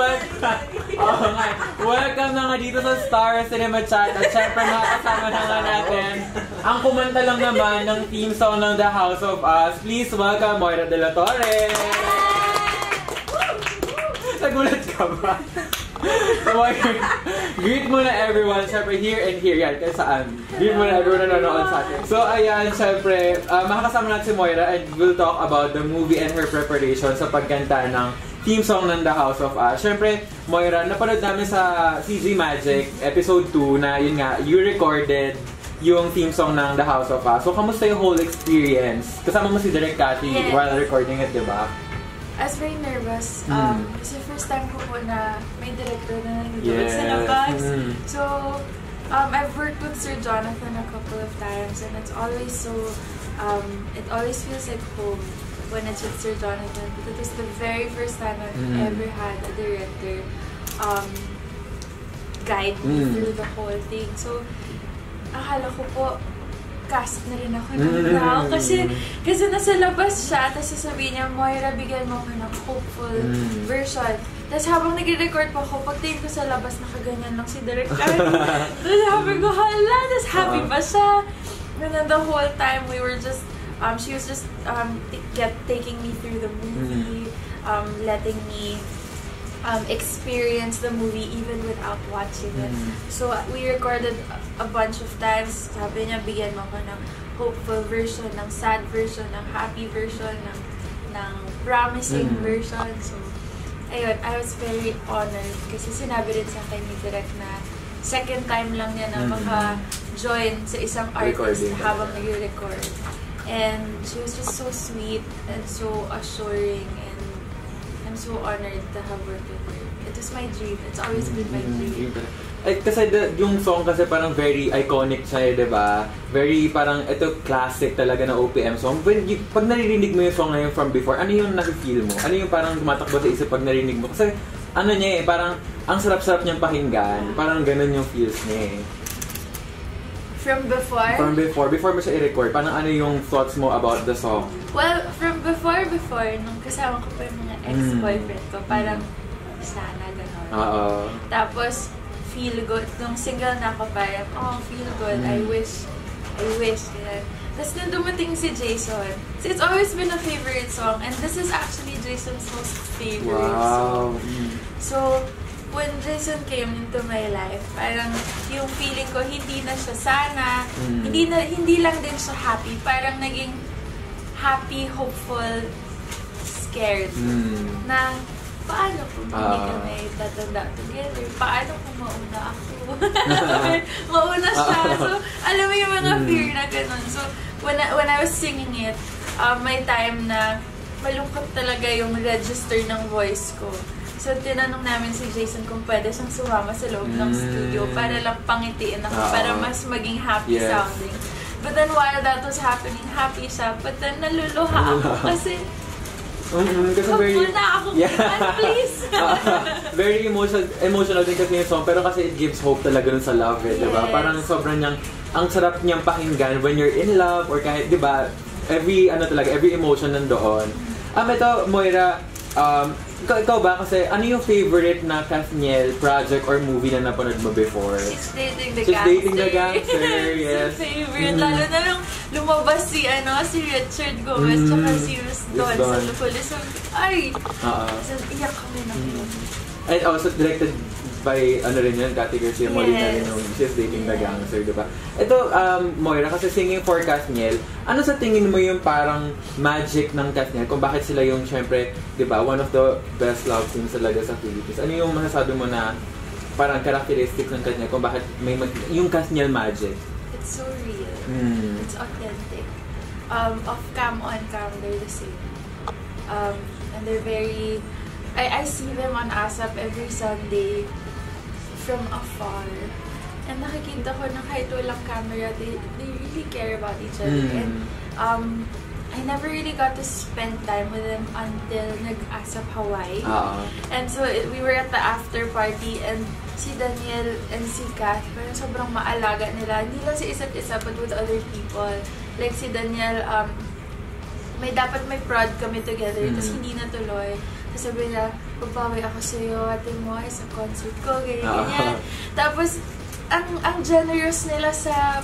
Welcome na nga dito sa Star Cinema Chat. At syempre makakasama na nga natin ang kumanta lang naman ng theme song ng The House of Us. Please welcome Moira De La Torre! Nagulat ka ba? So, greet muna everyone, syempre here and here, yan, kaya saan? Greet muna everyone na nanonood sa atin. So ayan, syempre, makakasama natin si Moira and we'll talk about the movie and her preparation sa pagkanta ng theme song ng The House of Us. Syempre, Moira, napanood namin sa CG Magic episode 2 na yun nga, you recorded yung theme song ng The House of Us. So, kamusta yung whole experience? Kasama mo si Direk Cathy while recording it, di ba? I was very nervous kasi first time ko po na may director na nanonood sa labas. So, I've worked with Sir Jonathan a couple of times and it's always so, it always feels like home when it's with Sir Jonathan. But it was the very first time I've ever had a director guide me through the whole thing. So, akala ko po, cast na rin ako ng tao. Kasi nasa labas siya, tapos sasabihin niya, Moira, bigyan mo ako ng hopeful version. Tapos habang nag-record po ako, pagtingin ko sa labas, nakaganyan lang si Direk Cathy. Tapos sabi ko, hala, tapos happy pa siya. And then the whole time, we were just, she was just taking me through the movie, letting me experience the movie even without watching it. So we recorded a bunch of times. Sabi niya, bigyan mo ko ng hopeful version, ng sad version, ng happy version, ng promising version. So, ayun, I was very honored kasi sinabi rin sa akin ni Direk na second time lang niya na maka-join sa isang artist habang nag-record. And she was just so sweet and so assuring, and I'm so honored to have worked with her. It was my dream. It's always been my dream. Kasi yung song kasi parang very iconic siya, di ba? Very parang ito classic talaga na OPM song. Pag naririnig mo yung song na yun from before, ano yung nafe-feel mo? Ano yung parang tumatakbo sa isip pag narinig mo? Kasi ano niya eh, parang ang sarap-sarap niyang pakinggan. Parang ganun yung feels niya eh. From before? From before. Before mo siya i-record, parang ano yung thoughts mo about the song? Well, from before, nung kasama ko pa yung mga ex-boyfriend ko, parang sana, gano'n. Tapos, feel good. Nung single na ako, parang, feel good. I wish. Tapos nung dumating si Jason, so it's always been a favorite song, and this is actually Jason's most favorite song. So, when Jason came into my life, parang yung feeling ko, hindi na siya sana, hindi lang din siya happy, parang naging happy, hopeful, scared. Na, paano kung hindi kami tatanda together? Paano kung mauna ako? Mauna siya. So, alam mo yung mga fear na ganun. So, when I was singing it, may time na malungkot talaga yung register ng voice ko. So, tinanong namin si Jason kung pwede siyang sumama sa loob ng studio para lang pangitiin ako, para mas maging happy sounding. But then while that was happening, happy siya. But then naluluha ako kasi hopeful na ako, please! Very emotional din kasi yung song, pero kasi it gives hope talaga dun sa love, eh, diba? Parang sobrang niyang, ang sarap niyang pakinggan when you're in love, or kahit, diba, every emotion nandoon. Ito, Moira, ikaw ba? Kasi ano yung favorite na Kathniel project or movie na napanood mo before? She's Dating the Gangster. She's Dating the Gangster, yes. It's favorite. Lalo na nung lumabas si Richard Gomez tsaka si Miss Dawn sa Lupolis. So, so, iyak kami na yun. And also directed by, Cathy Garcia Molina rin yung She's Dating the Gangster, diba? Ito, Moira, kasi singing for Kathniel, ano sa tingin mo yung parang magic ng Kathniel? Kung bakit sila yung, syempre, diba, one of the best love teams talaga sa Philippines. Ano yung masasabi mo na parang characteristics ng Kathniel kung bakit may yung Kathniel magic? It's so real. It's authentic. Off cam, on cam, they're the same. And they're very... I see them on ASAP every Sunday from afar. And nakikita ko na kahit walang camera, they really care about each other. And I never really got to spend time with them until nag-ASAP Hawaii. And so we were at the after party, and si Daniel and si Kath, parang sobrang maalaga nila. Hindi lang sa isa't isa, but with other people. Like si Daniel, dapat may prod kami together, tapos hindi natuloy. Sabi niya, babawi ako sa'yo, ate mo, sa concert ko, ganyan. Tapos, ang generous nila sa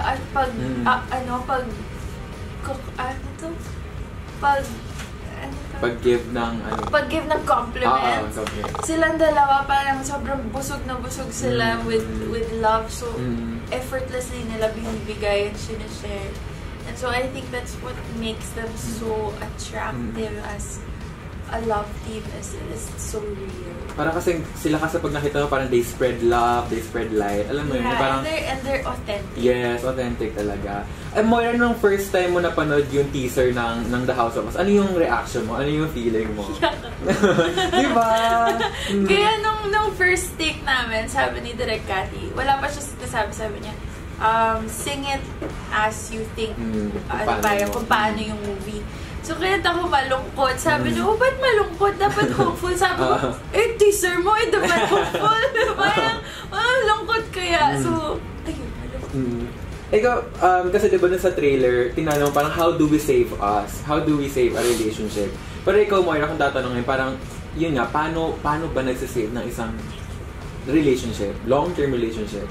pag-give ng compliments. Silang dalawa parang sobrang busog na busog sila with love. So, effortlessly nila binibigay and sinishare. And so, I think that's what makes them so attractive as a love team is so real. Parang kasi sila pag nakita mo, parang they spread love, they spread light. Alam mo yun? Parang, and they're authentic. Yes, authentic talaga. Moira, nung first time mo napanood yung teaser ng The House of Us, ano yung reaction mo? Ano yung feeling mo? Diba? Kaya nung first take namin, sabi ni Direk Cathy, wala pa siya sabi niya, sing it as you think, kung paano yung movie. So, kaya ako malungkot. Sabi niya, ba't malungkot? Dapat hopeful. Sabi ko, teaser mo, dapat hopeful. Parang, lungkot kaya. So, ayun, malungkot. Ikaw, kasi diba sa trailer, tinanong parang, how do we save us? How do we save a relationship? Pero ikaw, Moira, kung tatanungin, parang, yun nga, paano ba nagsisave ng isang relationship? Long-term relationship?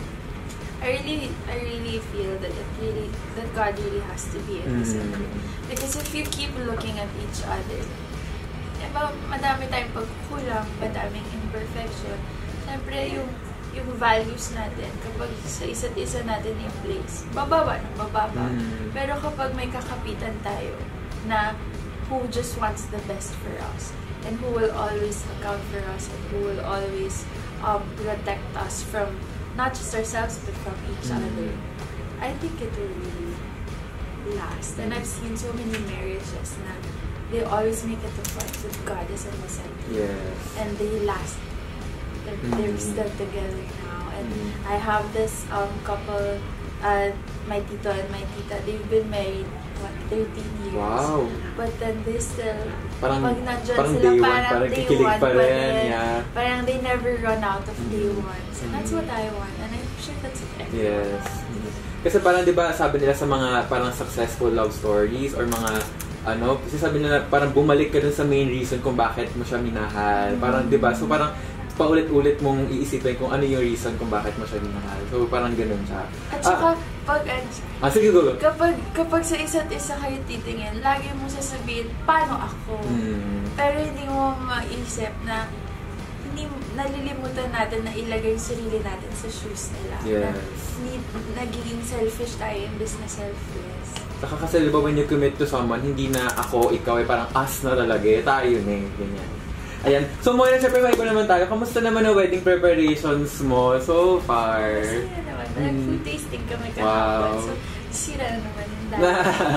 I really feel that God really has to be in the center. Because if you keep looking at each other, madami tayong pagkukulang, madaming imperfection. Siyempre, yung values natin, kapag sa isa't isa natin yung place, bababa. Pero kapag may kakapitan tayo na who just wants the best for us, and who will always account for us, and who will always protect us from not just ourselves, but from each other, I think it will really last. And I've seen so many marriages na they always make it a point that God is in the center. Yes. And they last. They're still together now. And I have this couple, my tito and my tita, they've been married, 13 years. Wow. But then they still, pag nandyan sila, day one, parang kikilig pa rin. Parang they never run out of day one. So that's what I want. And I'm sure that's what everyone wants. Kasi parang, di ba, sabi nila sa mga parang successful love stories or mga kasi sabi nila parang bumalik ka dun sa main reason kung bakit mo siya minahal. Parang, di ba? So parang paulit-ulit mong iisipin kung ano yung reason kung bakit mo siya minahal. So parang ganun siya. At saka, sige, go. Kapag sa isa't isa kayo titingin, lagi mo sasabihin, paano ako? Pero hindi mo maisip na hindi nalilimutan natin na ilagay yung sarili natin sa shoes nila. Yes. Nagiging selfish tayo imbes na selfless. Saka kasi diba when you commit to someone, hindi na ako, ikaw, parang us na talaga. Tayo na ganyan. Ayan. So, Moira, syempre may iba naman tayo. Kamusta naman ang wedding preparations mo so far? Masaya naman. Nag-food tasting kami kahapon. So, sira na naman yung dahil.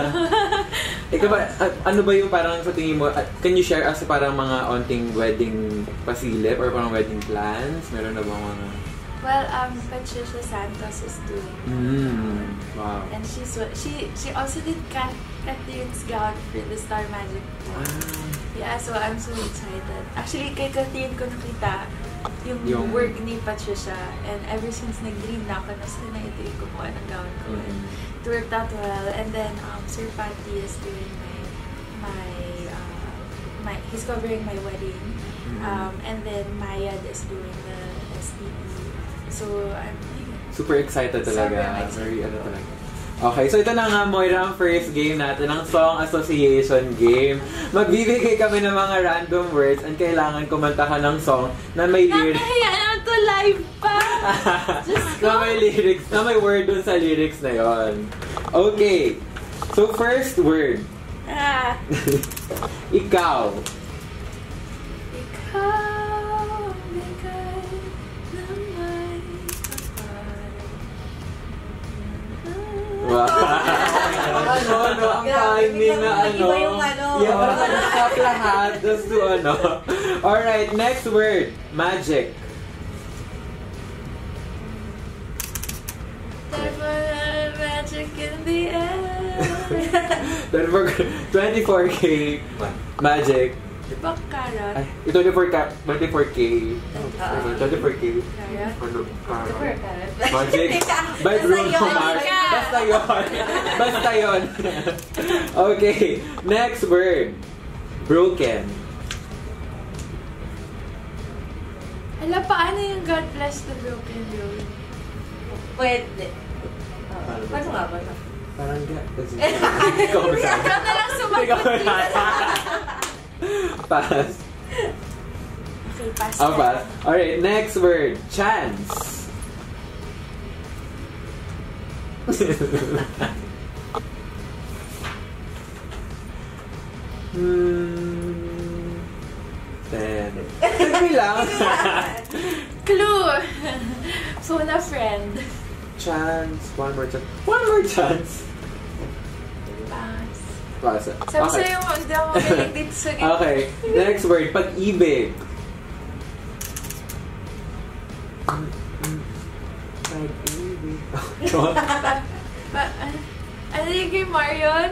Ikaw ba, ano ba yung parang sa tingin mo, can you share us parang mga onting wedding pasilip or parang wedding plans? Meron na bang mga... Well, Patricia Santos is doing wow. And she also did Catherine's gown for the Star Magic Ball. Yeah, so I'm so excited. Actually, kay Catherine ko nakita yung work ni Patricia, and ever since nag-dream na ako na sana ito yung kumuha ng gown ko. And it worked out well. And then Sir Patty is doing he's covering my wedding. And then Mayad is doing the SDB. So I'm super excited talaga. Very talaga. Okay, so ito na nga, Moira, ang first game natin, ang Song Association Game. Magbibigay kami ng mga random words and kailangan kumantahan ng song na may lyrics. Nakahaya na ito live pa! Na may lyrics, na may word dun sa lyrics na yon. Okay, so first word. Ikaw. Wow. Ang timing na Yeah, parang stop lahat. Just do Alright, next word. Magic. Magic in the air. 24K. Magic. Baccarat. 24K. 24K. Magic. By Bruno Mars. Basta yun. Okay. Next word. Broken. Ala, paano yung God bless the broken road? Pwede. Paano nga ba? Parang Ikaw na lang sumagot. Pass. Okay, pass. Oh, pass. Alright, next word. Chance. Sige lang. Clue. Phone a friend. Chance. One more chance. One more chance. Pass. Pass. Sabi sa'yo mo, hindi ako makilig dito sa game. Okay. Next word. Pag-ibig. Pag-ibig. Ano yung game, Marion?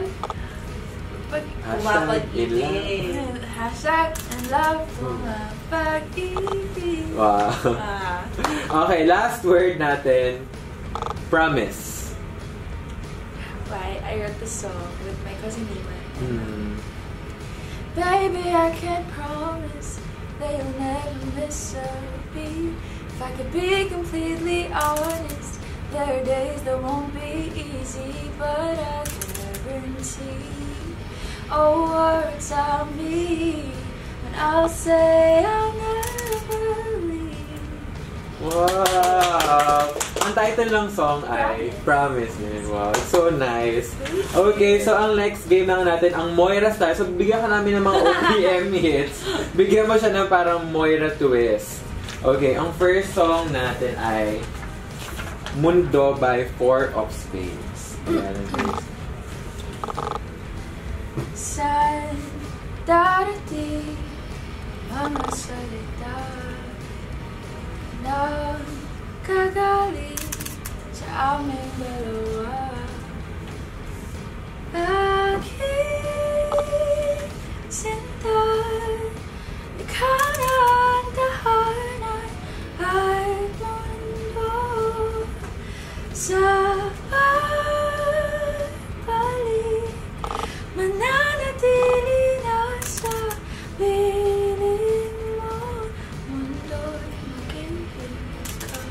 Pumapag-ibig. Hashtag and love pumapag-ibig. Wow. Okay, last word natin. Promise. Why? I wrote the song with my cousin Nima. Baby, I can't promise that you'll never miss a beat. If I could be completely honest, there are days that won't be easy, but I guarantee. Oh, words on me, and I'll say I'll never leave. Wow! Ang title ng song ay Promise. Wow, it's so nice. Okay, so ang next game naman natin, ang Moira style. So, bigyan ka namin ng mga OPM hits. Bigyan mo siya ng parang Moira twist. Okay, ang first song natin ay Mundo by Four of Spades. Ayan, Saan darating mga salita na kagaling sa aming dalawa? Aking sinta, ikaw na ang tahanan ay mundo sa pagbalik. Mananatili na sa piling mo, mundo'y maging ikaw.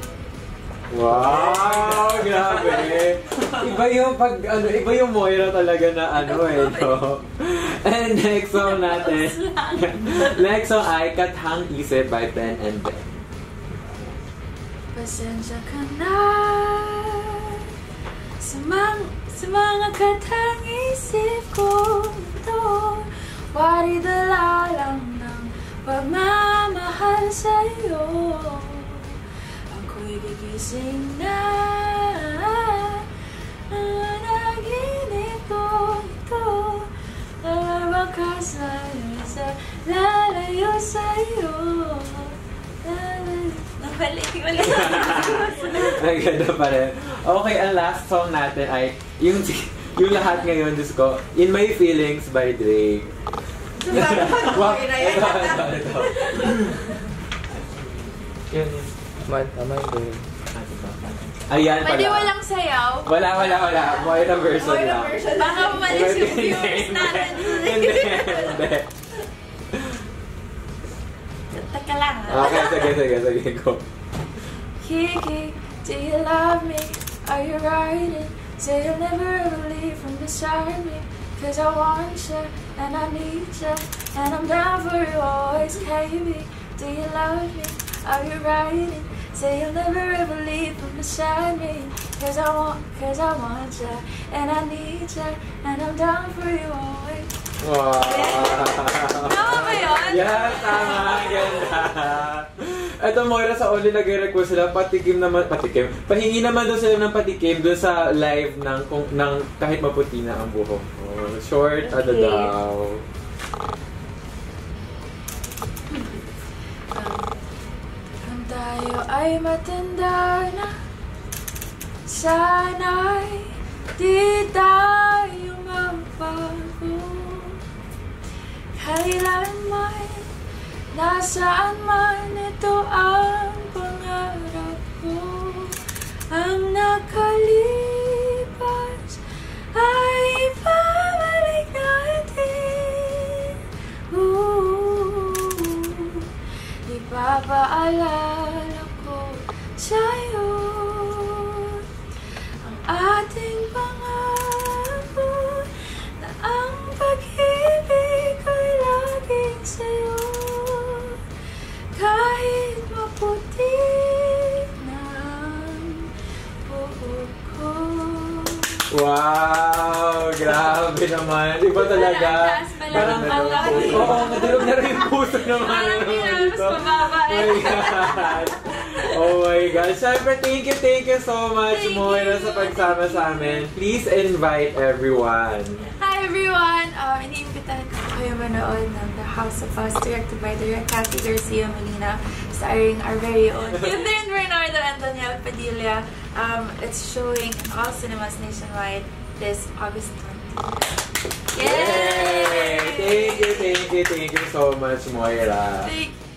wow! Grabe! Iba yung iba yung Moira talaga na no? And next song natin. Next song ay Kathang Isip by Ben and Ben. Pasensya ka na sa mga katang isip ko ito, wari dala lang ng pagmamahal sa'yo. Ako'y gigising na naginip ko ito, wakas na sa lalayo sa'yo. Balik. Ay, ganda pa rin. Okay, ang last song natin ay yung lahat ngayon, Diyos ko, In My Feelings by Drake. Wow, ito. Yun. Tama yun. Ayan pala. Pwede walang sayaw? Wala. Moira version Moira lang. version. Baka umalis yung viewers natin. Hindi. Teka lang, Okay, sige, go. Kiki, do you love me? Are you riding? Say you'll never ever leave from beside me. Cause I want you, and I need you, and I'm down for you always, KB. Do you love me? Are you riding? Say you'll never ever leave from beside me. Cause I want you, and I need you, and I'm down for you always. Wow! Tama ba yun? Yes, tama. Ganda. Ito, Moira, sa only nag-request sila, pahingi naman doon sila ng patikim doon sa live ng kahit maputi na ang buhok. Short, ano daw. Kung tayo ay matanda na, sana'y di tayo magbago. Kailanman, nasaan man, ito ang pangarap ko. Ang nakalipas ay ibabalik natin. Ipapaalala Wow! Grabe naman. Iba talaga. Parang, oo, nadulog na rin yung puso naman. Parang mas mababa Oh my God. Siyempre, thank you so much, Moira, sa pagsama sa amin. Please invite everyone. Hi everyone! Iniimbitahan ko kayo manood ng The House of Us, directed by Direk Cathy Garcia Molina, starring our very own Catherine Bernardo and Danielle Padilla. It's showing in all cinemas nationwide this August 20th. Yay! Thank you so much, Moira. Thank